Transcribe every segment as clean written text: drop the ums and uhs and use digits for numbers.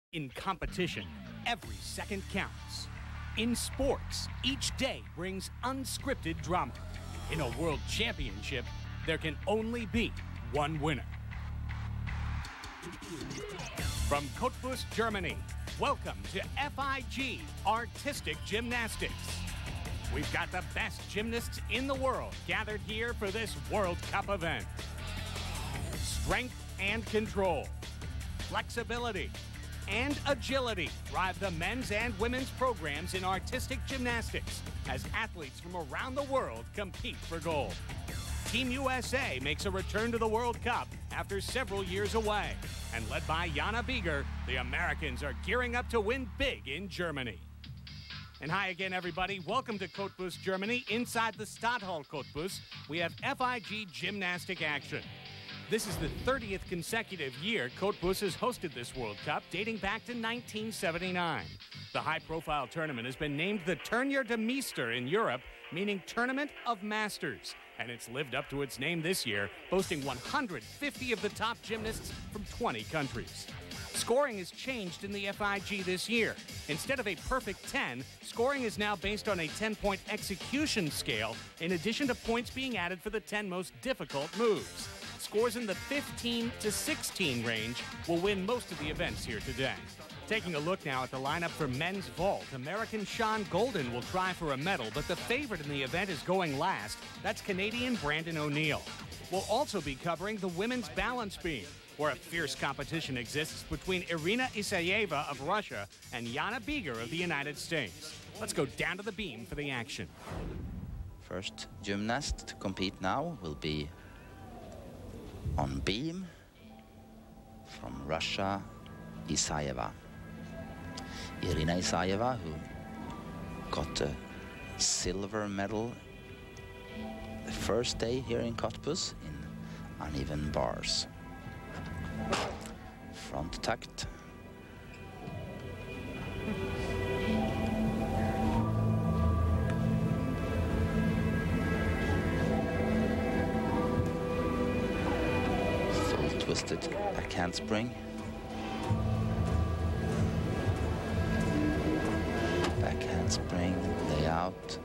In competition, every second counts. In sports, each day brings unscripted drama. In a world championship, there can only be one winner. From Cottbus, Germany, welcome to FIG Artistic Gymnastics. We've got the best gymnasts in the world gathered here for this World Cup event. Strength and control, flexibility, and agility drive the men's and women's programs in artistic gymnastics as athletes from around the world compete for gold. Team USA makes a return to the World Cup after several years away. And led by Jana Bieger, the Americans are gearing up to win big in Germany. And hi again, everybody. Welcome to Cottbus, Germany. Inside the Stadthalle Cottbus, we have FIG gymnastic action. This is the 30th consecutive year Cottbus has hosted this World Cup, dating back to 1979. The high-profile tournament has been named the Turnier de Meester in Europe, meaning Tournament of Masters. And it's lived up to its name this year, boasting 150 of the top gymnasts from 20 countries. Scoring has changed in the FIG this year. Instead of a perfect 10, scoring is now based on a 10-point execution scale, in addition to points being added for the 10 most difficult moves. Scores in the 15 to 16 range will win most of the events here today. Taking a look now at the lineup for men's vault, American Sean Golden will try for a medal, but the favorite in the event is going last. That's Canadian Brandon O'Neill. We'll also be covering the women's balance beam, where a fierce competition exists between Irina Isayeva of Russia and Jana Bieger of the United States. Let's go down to the beam for the action. First gymnast to compete now will be on beam from Russia, Isayeva. Irina Isayeva, who got a silver medal the first day here in Cottbus in uneven bars. Front takt. Full twisted back handspring. Back handspring, layout.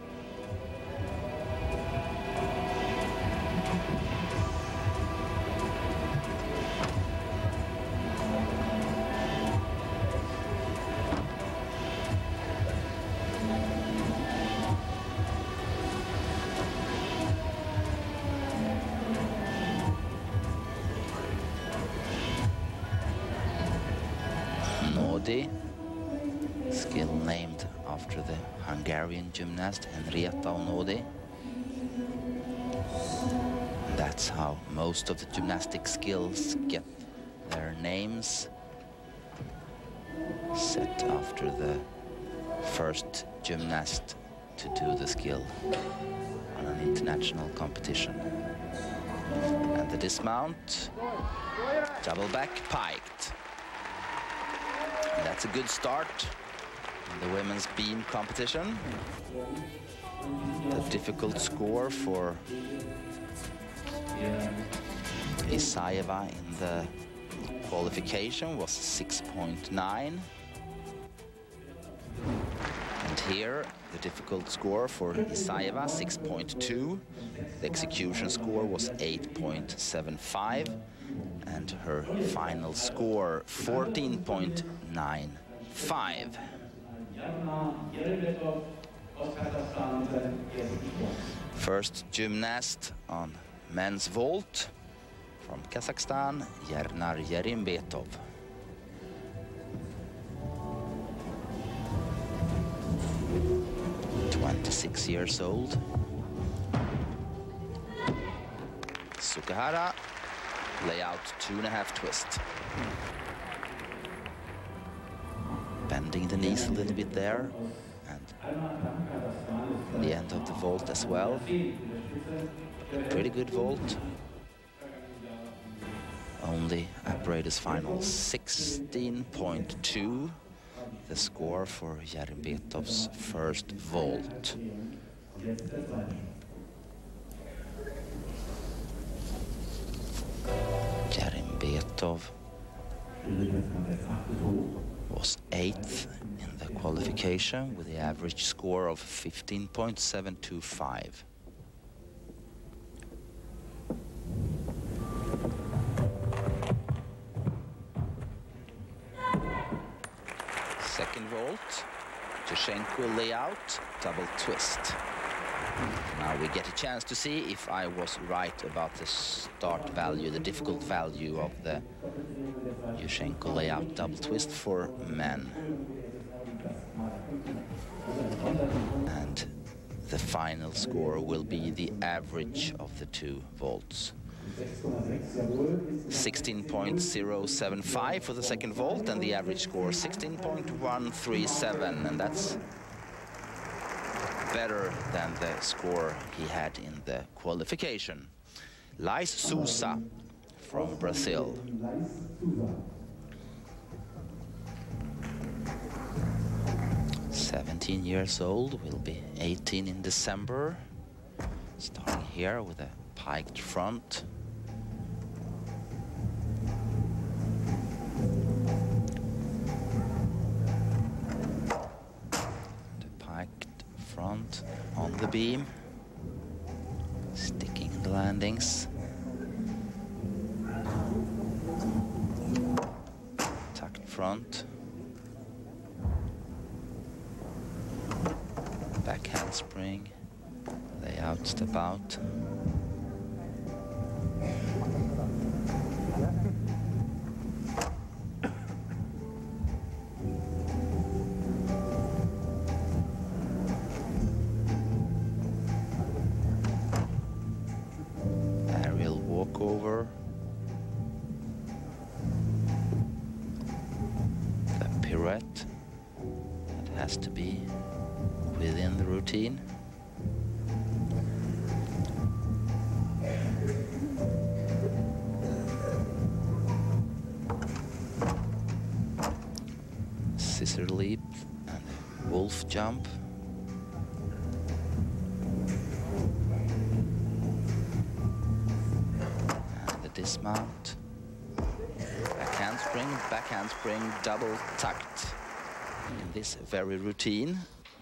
Skill named after the Hungarian gymnast Henrietta Onodi. That's how most of the gymnastic skills get their names, set after the first gymnast to do the skill on an international competition. And the dismount, double back piked. And that's a good start in the women's beam competition. The difficult score for Isayeva in the qualification was 6.9. And here, the difficult score for Isayeva, 6.2. The execution score was 8.75. And her final score, 14.95. First gymnast on men's vault from Kazakhstan, Yernar Yerimbetov. "26 years old. Sukahara. Layout 2.5 twist. Bending the knees a little bit there, and the end of the vault as well. Pretty good vault. Only Apparatus final 16.2, the score for Yerimbetov's first vault. Betov was 8th in the qualification with the average score of 15.725. Second vault, Yushenko layout, double twist. Now we get a chance to see if I was right about the start value, the difficult value of the Yushenko layout double twist for men. And the final score will be the average of the two vaults. 16.075 for the second vault, and the average score 16.137, and that's better than the score he had in the qualification. Lais Sousa from Brazil. "17 years old, will be 18 in December. Starting here with a piked front. The piked front on the beam, sticking the landings. Tucked front. Back handspring. Layout, step out. Aerial walkover. The pirouette. It has to be within the routine. Scissor leap and wolf jump. And the dismount. Back handspring, double tucked. In this very routine.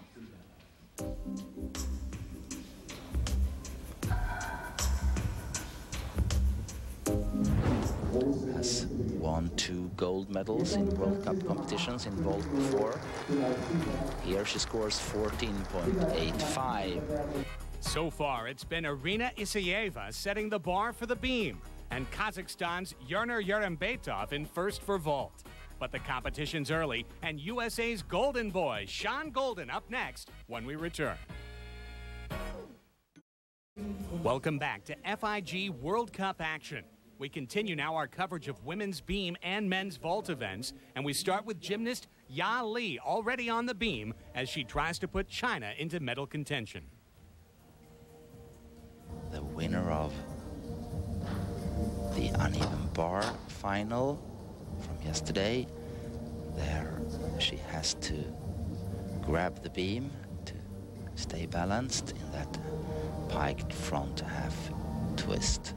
Has won 2 gold medals in World Cup competitions in vault before. Here she scores 14.85. So far, it's been Irina Isayeva setting the bar for the beam, and Kazakhstan's Yerner Yerembetov in first for vault. But the competition's early, and USA's golden boy, Sean Golden, up next when we return. Welcome back to FIG World Cup action. We continue now our coverage of women's beam and men's vault events, and we start with gymnast Ya Li already on the beam as she tries to put China into medal contention. The winner of the uneven bar final from yesterday. There she has to grab the beam to stay balanced in that piked front half twist.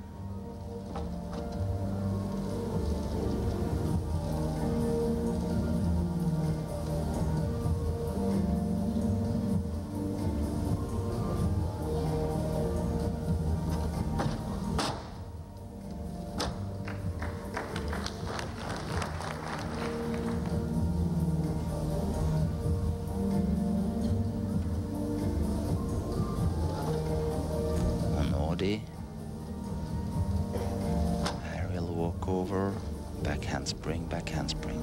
Aerial walkover, back handspring, back handspring.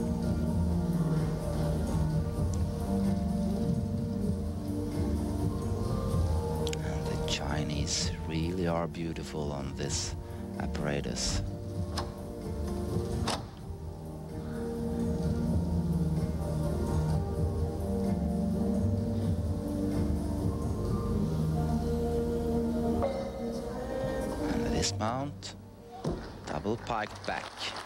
And the Chinese really are beautiful on this apparatus. Dismount, double piked back.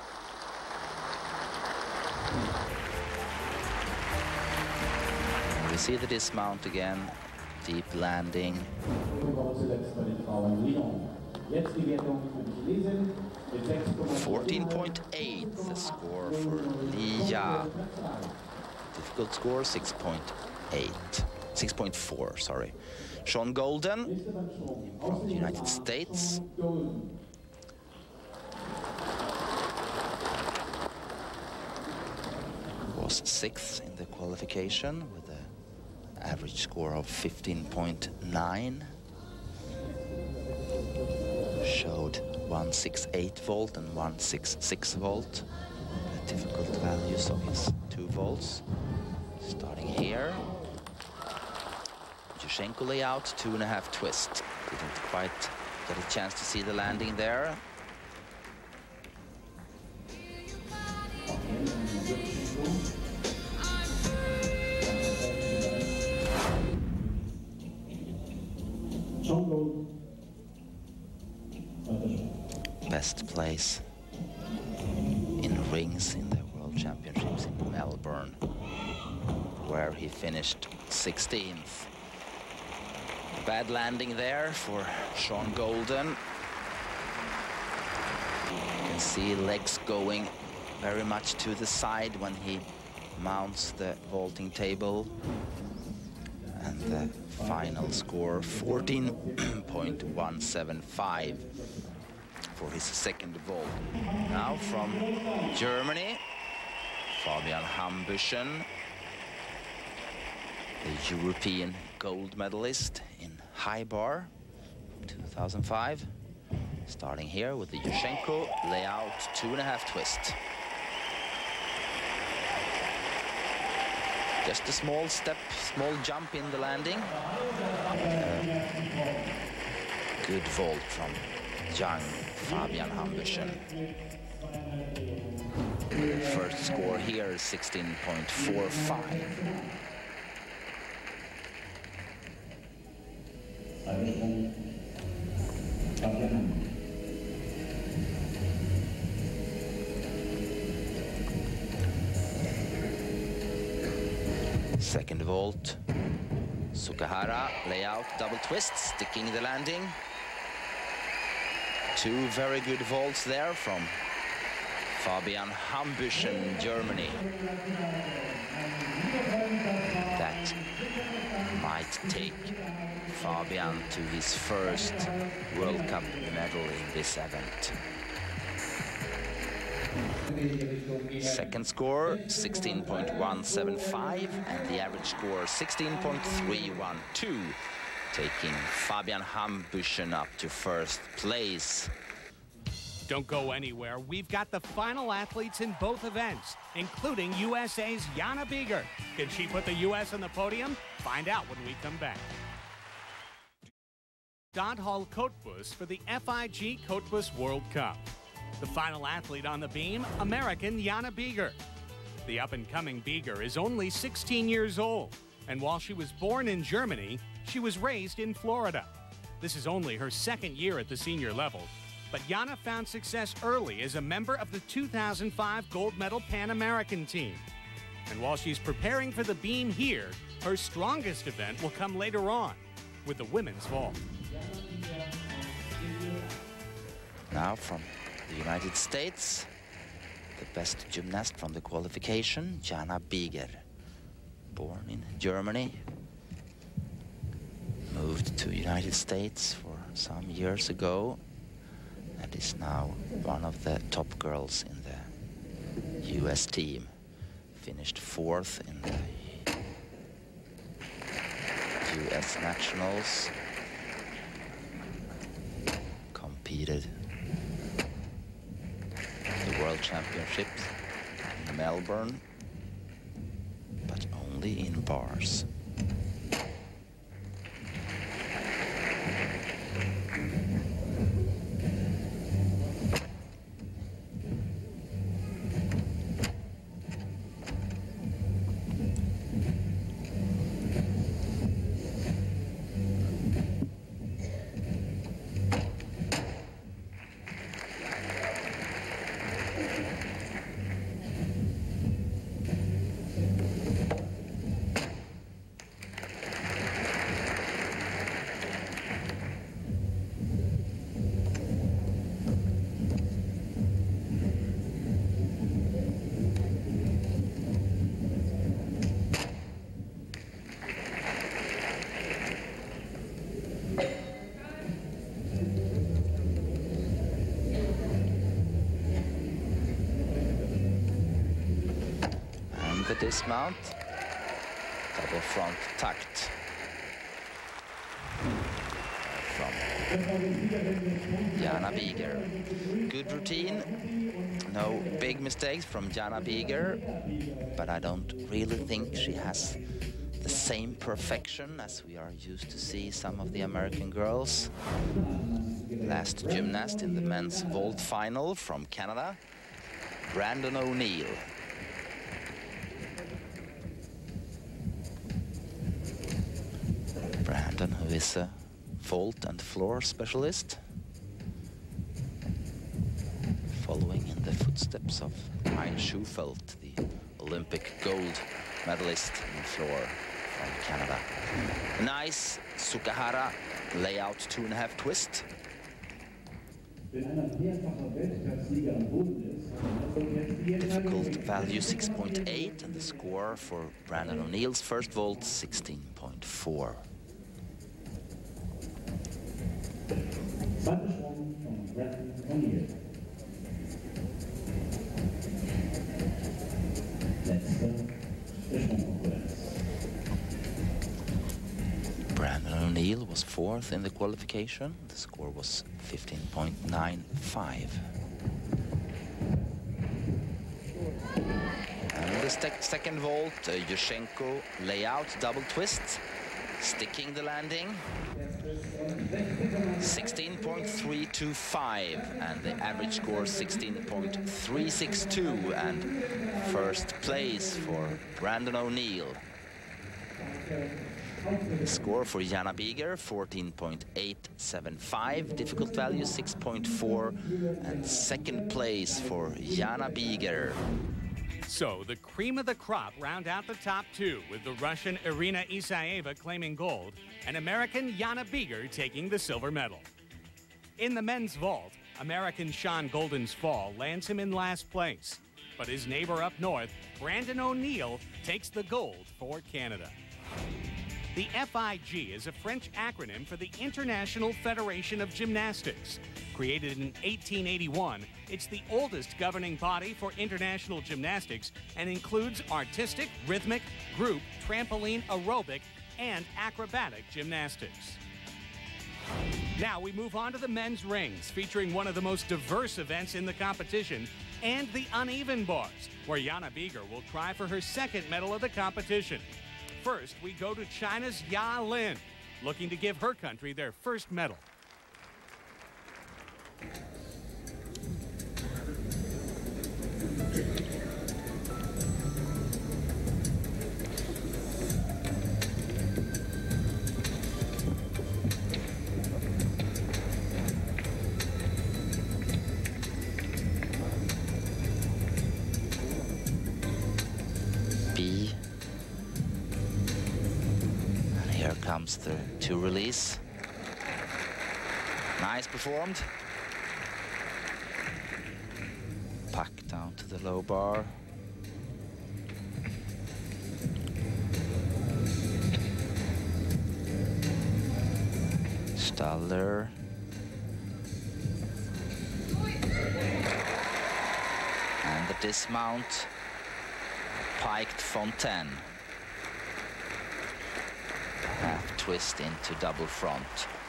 We see the dismount again, deep landing. Zuletzt bei den Frauen Leon. Jetzt die Wertung für die Chinesin 14.8, the score for Lia. Difficult score, 6.4, sorry. Sean Golden from the United States. Was 6th in the qualification with an average score of 15.9. Showed 168 volt and 166 volt. The difficult values of his 2 volts. Starting here. Yushchenko layout, 2.5 twist. Didn't quite get a chance to see the landing there. Best place in rings in the World Championships in Melbourne, where he finished 16th. Bad landing there for Sean Golden. You can see legs going very much to the side when he mounts the vaulting table. And the final score, 14.175 for his second vault. Now from Germany, Fabian Hambüchen, the European gold medalist in high bar from 2005. Starting here with the Yushchenko layout, 2.5 twist. Just a small step, small jump in the landing. Good vault from young Fabian Hambüchen. First score here is 16.45. Second vault, Sukahara, layout, double twist, sticking the landing. 2 very good vaults there from Fabian Hambüchen, Germany. That might take Fabian to his first World Cup medal in this event. Second score, 16.175, and the average score, 16.312, taking Fabian Hambüchen up to first place. Don't go anywhere. We've got the final athletes in both events, including USA's Jana Bieger. Can she put the U.S. on the podium? Find out when we come back. Hall Cottbus for the FIG Cottbus World Cup. The final athlete on the beam, American Jana Bieger. The up-and-coming Bieger is only 16 years old, and while she was born in Germany, she was raised in Florida. This is only her second year at the senior level, but Jana found success early as a member of the 2005 gold medal Pan American team. And while she's preparing for the beam here, her strongest event will come later on with the women's vault. Now from the United States, the best gymnast from the qualification, Jana Bieger. Born in Germany, moved to the United States for some years ago, and is now one of the top girls in the US team. Finished 4th in the US Nationals. Competed the World Championships in Melbourne, but only in bars. the dismount, double front tucked. From Jana Bieger. Good routine, no big mistakes from Jana Bieger, but I don't really think she has the same perfection as we are used to see some of the American girls. Last gymnast in the men's vault final from Canada, Brandon O'Neill. Brandon, who is a vault and floor specialist, following in the footsteps of Hein Schufelt, the Olympic gold medalist in the floor from Canada. Nice Sukahara layout 2.5 twist. Difficult value 6.8, and the score for Brandon O'Neill's first vault 16.4. Brandon O'Neill was 4th in the qualification. The score was 15.95. And the second vault, Yushchenko layout double twist, sticking the landing. 16.325, and the average score 16.362, and first place for Brandon O'Neill. The score for Jana Bieger 14.875, difficult value 6.4, and second place for Jana Bieger. So the cream of the crop round out the top two, with the Russian Irina Isaeva claiming gold and American Jana Bieger taking the silver medal. In the men's vault, American Sean Golden's fall lands him in last place, but his neighbor up north, Brandon O'Neill, takes the gold for Canada. The FIG is a French acronym for the International Federation of Gymnastics. Created in 1881, it's the oldest governing body for international gymnastics and includes artistic, rhythmic, group, trampoline, aerobic, and acrobatic gymnastics. Now we move on to the men's rings, featuring one of the most diverse events in the competition, and the uneven bars, where Jana Bieger will try for her second medal of the competition. First, we go to China's Ya Lin, looking to give her country their first medal. B. And here comes the two release. Nice performed. Puck down to the low bar. Staller. And the dismount. Piked Fontaine. Half twist into double front.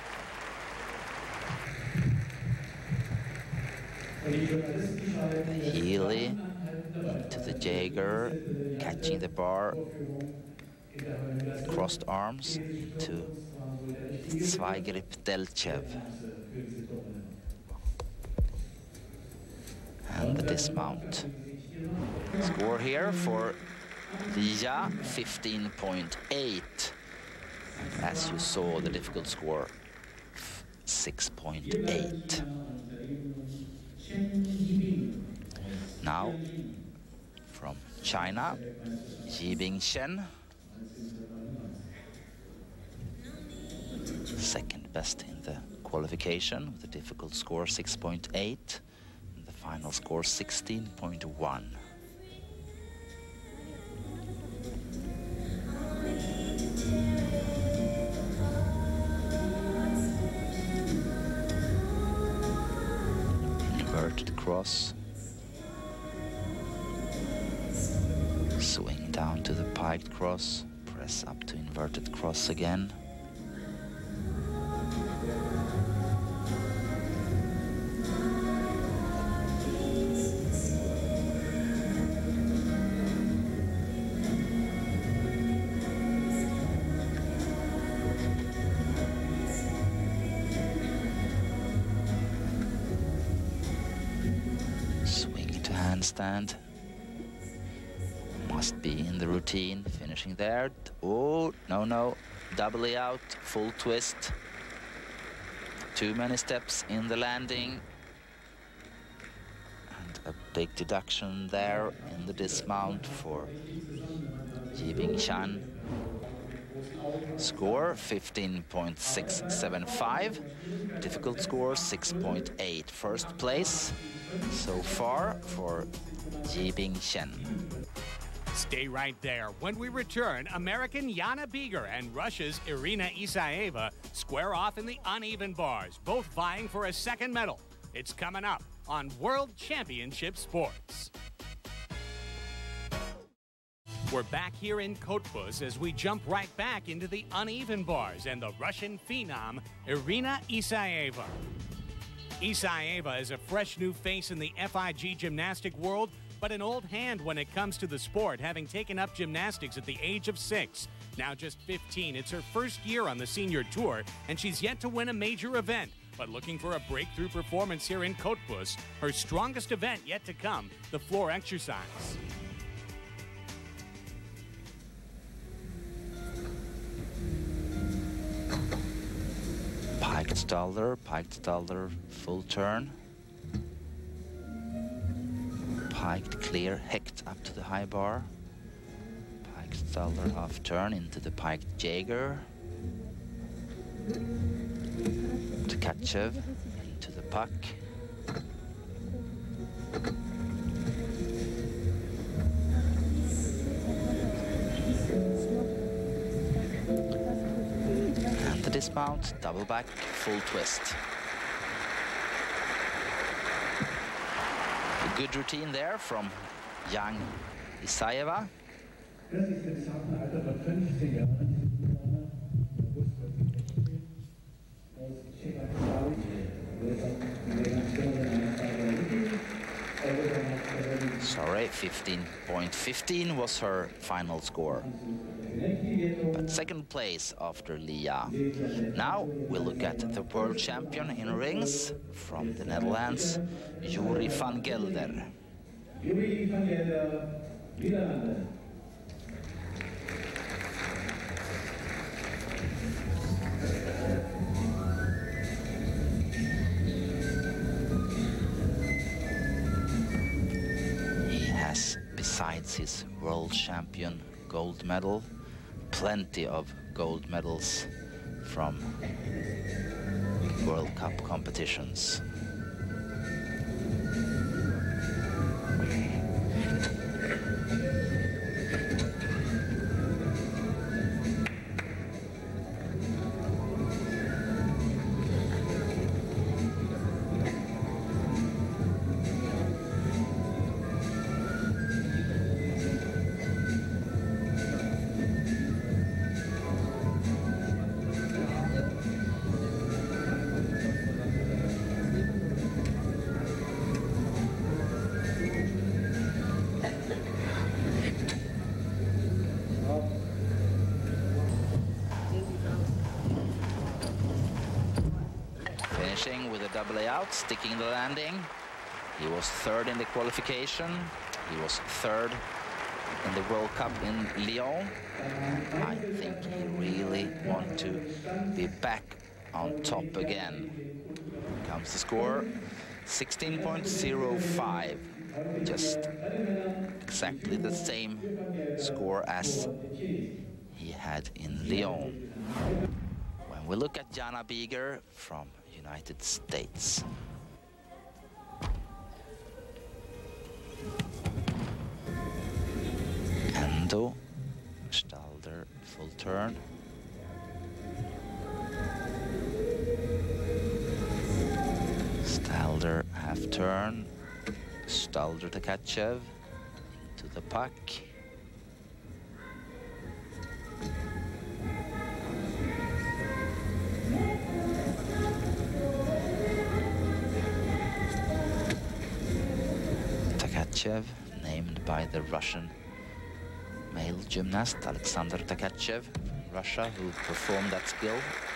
The Healy into the Jaeger, catching the bar, crossed arms into the Zweigrip Delchev. And the dismount. Score here for Lija, 15.8. As you saw, the difficult score, 6.8. Now, from China, Yibing Chen. Second best in the qualification, with a difficult score, 6.8. And the final score, 16.1. Inverted cross, swing Down to the piked cross, press up to inverted cross again. Swing to handstand. Must be in the routine, finishing there. Oh, no, doubly out, full twist. Too many steps in the landing. And a big deduction there in the dismount for Yibing Chan. Score 15.675. Difficult score 6.8. First place so far for Yibing Chen. Stay right there. When we return, American Yana Beger and Russia's Irina Isaeva square off in the uneven bars, both vying for a second medal. It's coming up on World Championship Sports. We're back here in Cottbus as we jump right back into the uneven bars and the Russian phenom, Irina Isaeva. Isaeva is a fresh new face in the FIG gymnastic world, but an old hand when it comes to the sport, having taken up gymnastics at the age of 6. Now just 15, it's her first year on the senior tour, and she's yet to win a major event. But looking for a breakthrough performance here in Cottbus, her strongest event yet to come, the floor exercise. Piked Stalder, full turn. Piked clear, hecht up to the high bar. Piked Stalder half turn into the piked Jaeger. To Tkachev, into the puck. And the dismount, double back, full twist. A good routine there from young Isaeva. Sorry, 15.15 was her final score. But second place after Lia. Now we look at the world champion in rings from the Netherlands, Yuri van Gelder. Yuri van Gelder, Niederlande. He has, besides his world champion gold medal, plenty of gold medals from World Cup competitions. With a double layout, sticking the landing. He was third in the qualification. He was third in the World Cup in Lyon. I think he really wants to be back on top again. Comes the score, 16.05. Just exactly the same score as he had in Lyon. When we look at Yana Beger from United States. Endo, Stalder, full turn. Stalder, half turn. Stalder to Tkachev, into the puck. Takachev, named by the Russian male gymnast Alexander Takachev, Russia, who performed that skill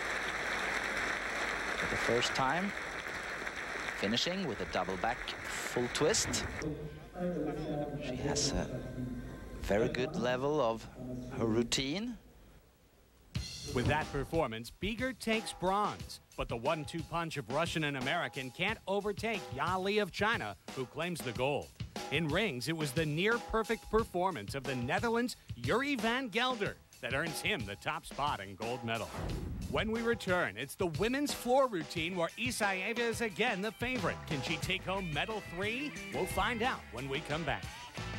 for the first time, finishing with a double back full twist. She has a very good level of her routine. With that performance, Beeger takes bronze, but the 1-2 punch of Russian and American can't overtake Ya Li of China, who claims the gold. In rings, it was the near-perfect performance of the Netherlands' Yuri van Gelder that earns him the top spot in gold medal. When we return, it's the women's floor routine where Isayeva is again the favorite. Can she take home medal 3? We'll find out when we come back.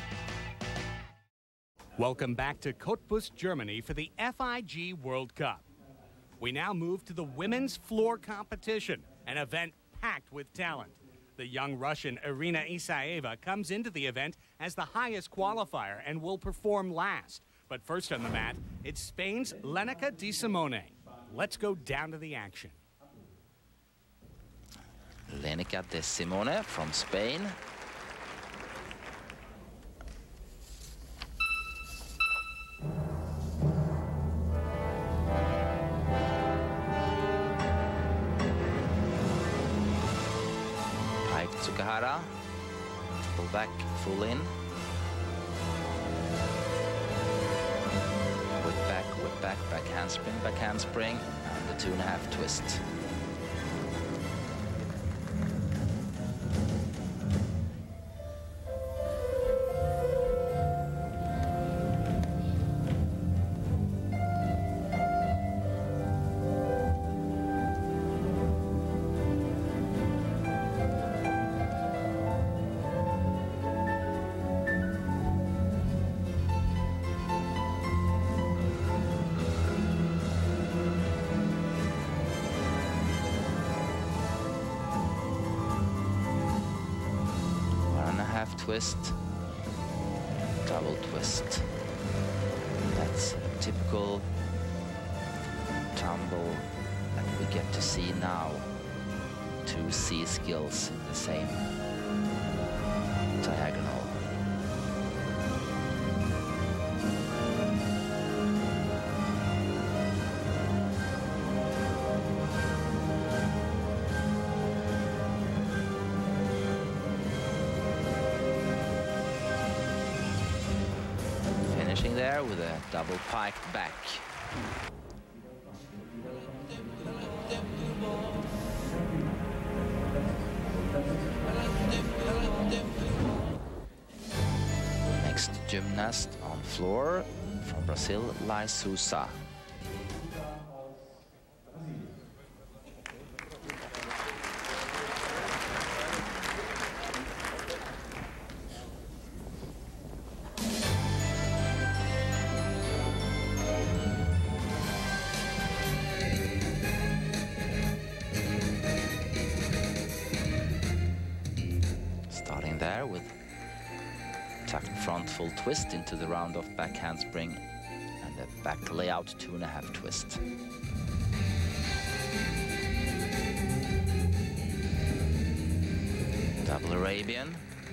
Welcome back to Cottbus, Germany for the FIG World Cup. We now move to the women's floor competition, an event packed with talent. The young Russian Irina Isayeva comes into the event as the highest qualifier and will perform last. But first on the mat, it's Spain's Lenica Di Simone. Let's go down to the action. Lenica Di Simone from Spain. Pike Tsukahara, pull back, full in. Whip back handspring, and the 2.5 twist. Twist, double twist. That's a typical tumble that we get to see now. 2 C skills in the same diagonal. There with a double piked back. Next gymnast on floor from Brazil, Lai Sousa. There with tucked front full twist into the round off back handspring and a back layout 2.5 twist. Double Arabian.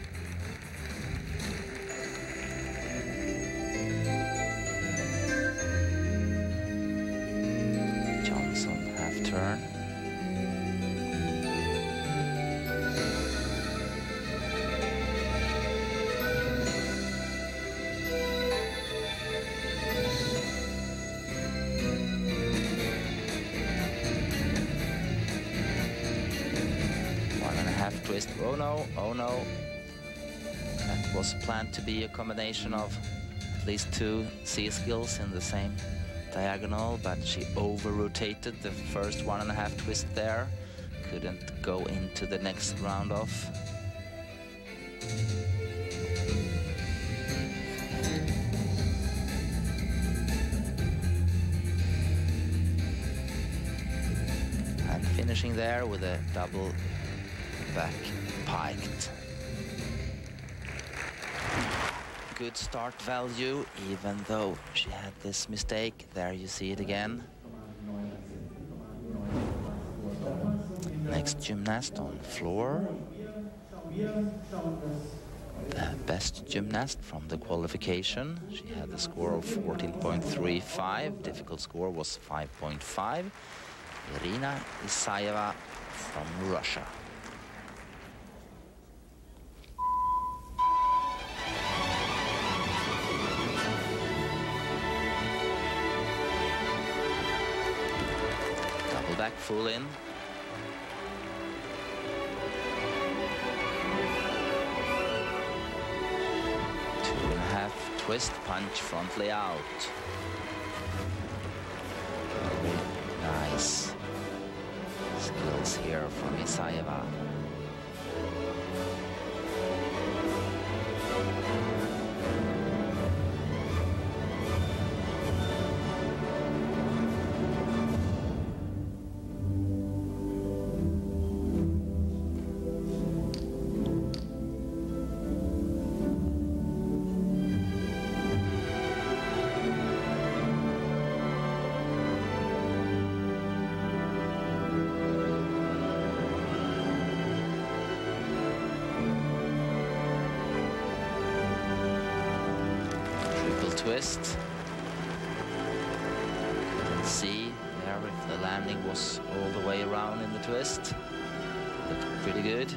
Johnson half turn. Twist. Oh no. That was planned to be a combination of at least 2 C skills in the same diagonal, but she over-rotated the first 1.5 twist there. Couldn't go into the next round off. And finishing there with a double back piked. Good start value, even though she had this mistake. There you see it again. Next gymnast on floor. The best gymnast from the qualification. She had a score of 14.35. Difficult score was 5.5. Irina Isayeva from Russia. Double back full in. 2.5 twist punch frontally out. Very nice skills here from Isayeva. Twist. Let's see there if the landing was all the way around in the twist. Looked pretty good.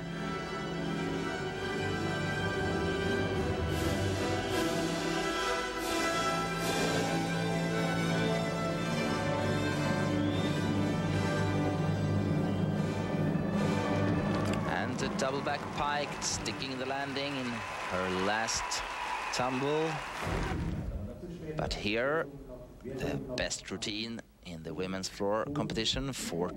And a double back pike, sticking the landing in her last tumble. But here, the best routine in the women's floor competition,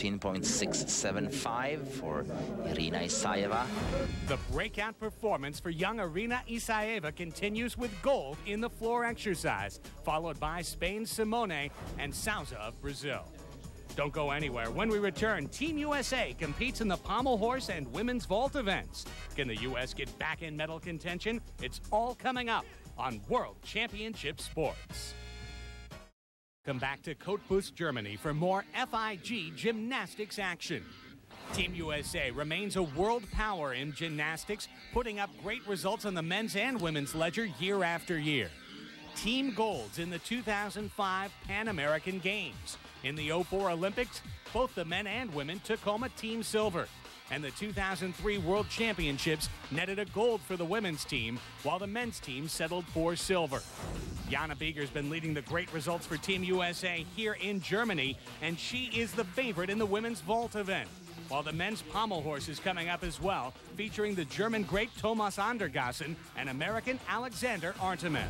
14.675 for Irina Isayeva. The breakout performance for young Irina Isayeva continues with gold in the floor exercise, followed by Spain's Simone and Souza of Brazil. Don't go anywhere. When we return, Team USA competes in the pommel horse and women's vault events. Can the U.S. get back in medal contention? It's all coming up on World Championship Sports. Come back to Cottbus, Germany for more FIG gymnastics action. Team USA remains a world power in gymnastics, putting up great results on the men's and women's ledger year after year. Team golds in the 2005 Pan American Games. In the 2004 Olympics, both the men and women took home a team silver. And the 2003 World Championships netted a gold for the women's team, while the men's team settled for silver. Jana Bieger's been leading the great results for Team USA here in Germany, and she is the favorite in the women's vault event. While the men's pommel horse is coming up as well, featuring the German great Thomas Andergassen and American Alexander Artemev.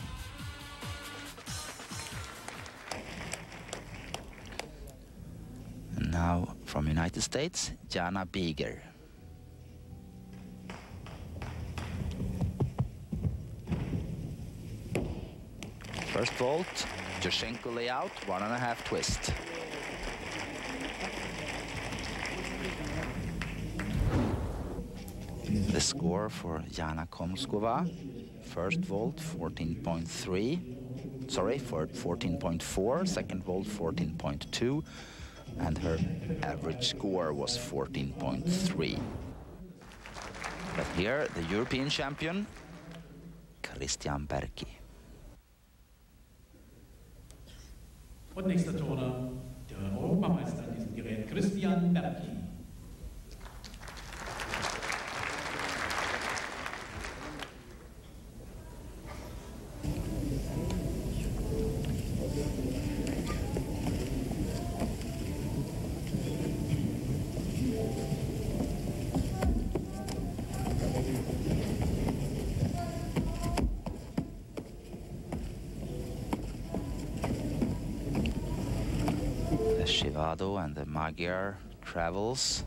Now from United States, Jana Bieger. First vault, Joshenko layout, 1.5 twist. The score for Jana Komskova, first vault 14.3, sorry, for 14.4, second vault 14.2, and her average score was 14.3. But here, the European champion, Christian Berki. Und nächster Turner, der Europameister in diesem Gerät, Christian Berki. Shivado and the Magyar travels.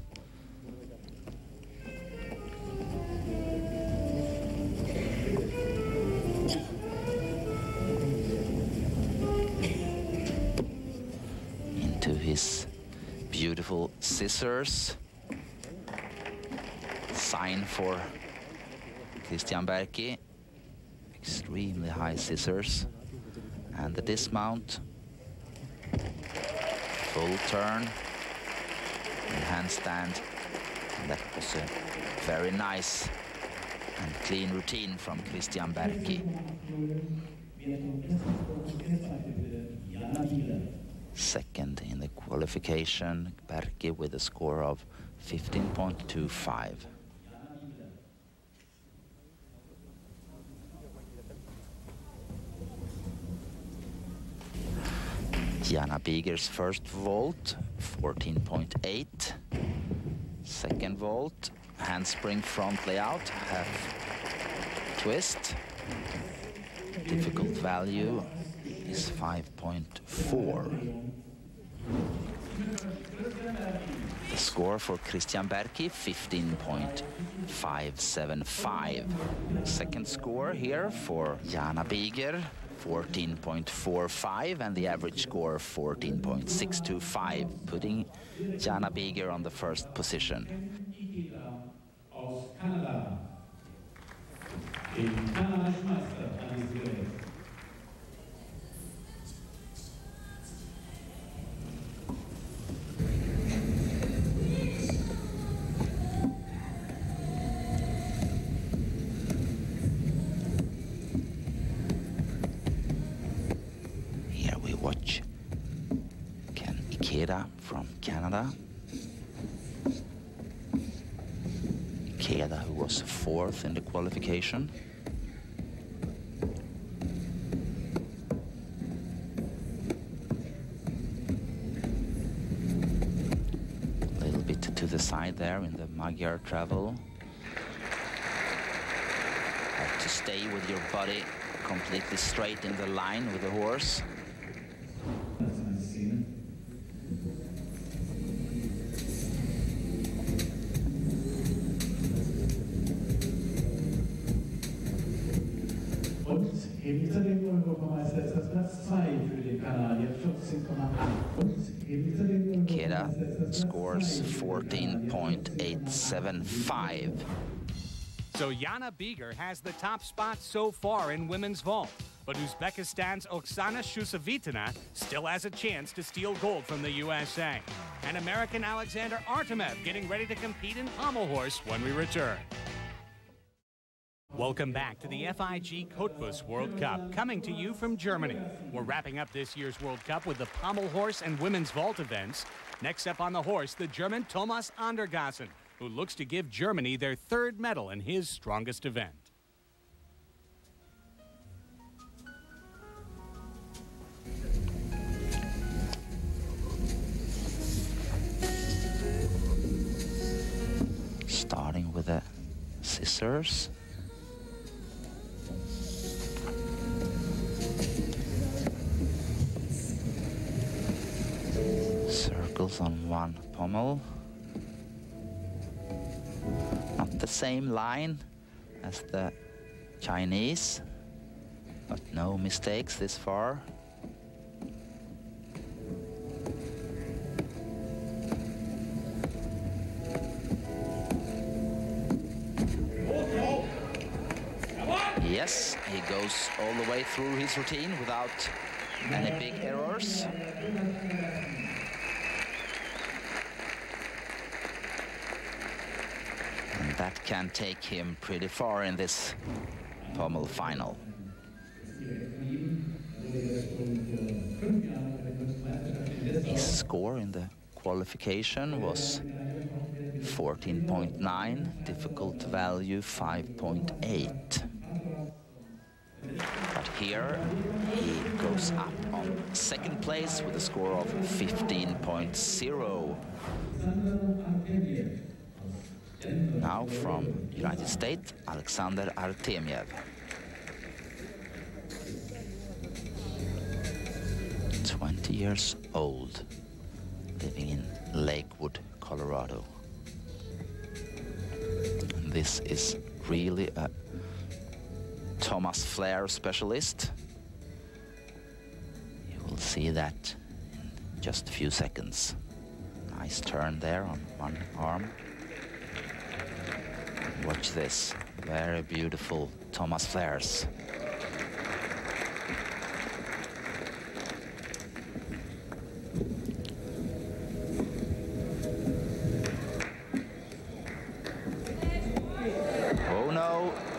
Into his beautiful scissors. Sign for Christian Berki. Extremely high scissors. And the dismount. Full turn and handstand, and that was a very nice And clean routine from Christian Berki. Second in the qualification, Berki with a score of 15.25. Jana Biger's first vault, 14.8. Second vault, handspring front layout, half twist. Difficult value is 5.4. The score for Christian Berki, 15.575. Second score here for Jana Biger, 14.45, and the average score 14.625, putting Jana Biger on the first position. Watch Ken Ikeda from Canada. Ikeda, who was fourth in the qualification. A little bit to the side there in the Magyar travel. Have to stay with your body completely straight in the line with the horse. Hinter dem Europameister ist das Platz 2 für den Kanadier, 14,8. Und hinter dem Ikeda scores 14.875. So Jana Biger has the top spot so far in women's vault. But Uzbekistan's Oksana Shusevitana still has a chance to steal gold from the USA. And American Alexander Artemev getting ready to compete in pommel horse when we return. Welcome back to the FIG Cottbus World Cup, coming to you from Germany. We're wrapping up this year's World Cup with the pommel horse and women's vault events. Next up on the horse, the German Thomas Andergassen, who looks to give Germany their third medal in his strongest event. Starting with the scissors. Circles on one pommel. Not the same line as the Chinese, but no mistakes this far. Yes, he goes all the way through his routine without any big errors. And that can take him pretty far in this pommel final. His score in the qualification was 14.9, difficult value 5.8. But here he goes up on second place with a score of 15.0. Now from United States, Alexander Artemiev. 20 years old, living in Lakewood, Colorado. And this is really a Thomas Flair specialist. You will see that in just a few seconds. Nice turn there on one arm. Watch this, very beautiful Thomas Flairs. Oh no,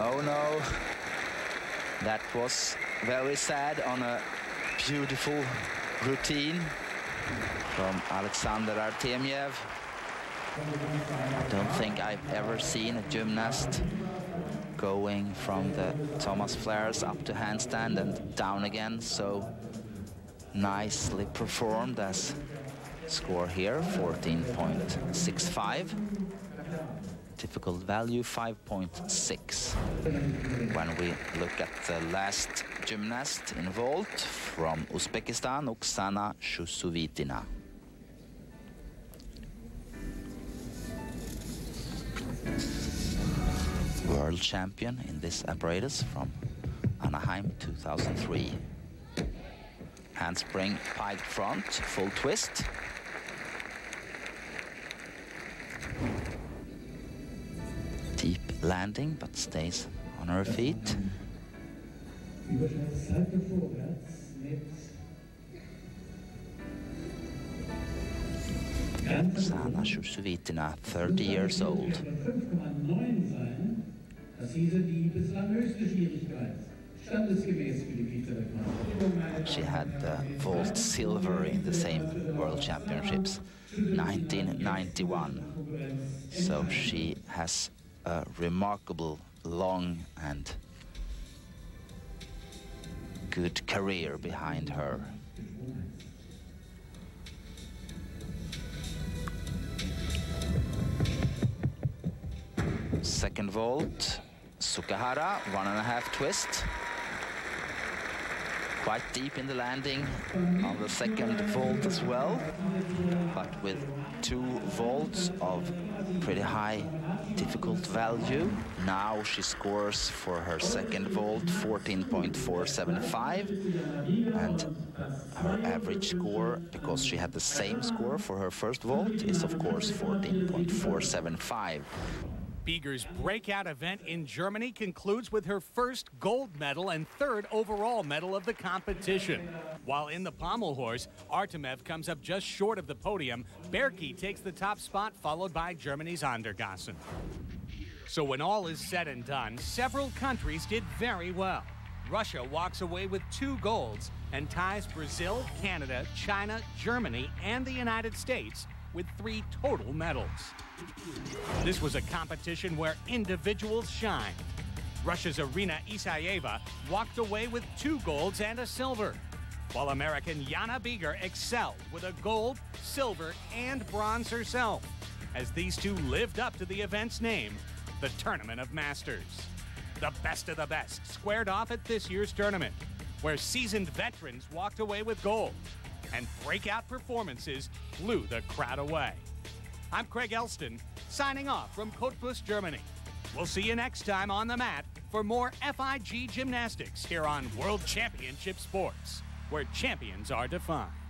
was very sad on a beautiful routine from Alexander Artemiev. Don't think I've ever seen a gymnast going from the Thomas flares up to handstand and down again so nicely performed as score here, 14.65. Difficult value 5.6. When we look at the last gymnast involved from Uzbekistan, Oksana Shusuvitina. World champion in this apparatus from Anaheim 2003. Handspring, pike front, full twist. Deep landing, but stays on her feet. Oksana Shusuvitina, 30 years old. She had vault silver in the same World Championships, 1991. So she has a remarkable, long and good career behind her. Second vault, Sukahara, 1.5 twist. Quite deep in the landing on the second vault as well, but with 2 vaults of pretty high difficult value. Now she scores for her second vault 14.475, and her average score, because she had the same score for her first vault, is of course 14.475. Bieger's breakout event in Germany concludes with her first gold medal and 3rd overall medal of the competition. While in the pommel horse, Artemiev comes up just short of the podium. Berkey takes the top spot, followed by Germany's Andergassen. So when all is said and done, several countries did very well. Russia walks away with 2 golds and ties Brazil, Canada, China, Germany, and the United States with 3 total medals. This was a competition where individuals shined. Russia's Irina Isayeva walked away with 2 golds and a silver, while American Jana Bieger excelled with a gold, silver, and bronze herself, as these 2 lived up to the event's name, the Tournament of Masters. The best of the best squared off at this year's tournament, where seasoned veterans walked away with gold, and breakout performances blew the crowd away. I'm Craig Elston, signing off from Cottbus, Germany. We'll see you next time on the mat for more FIG Gymnastics here on World Championship Sports, where champions are defined.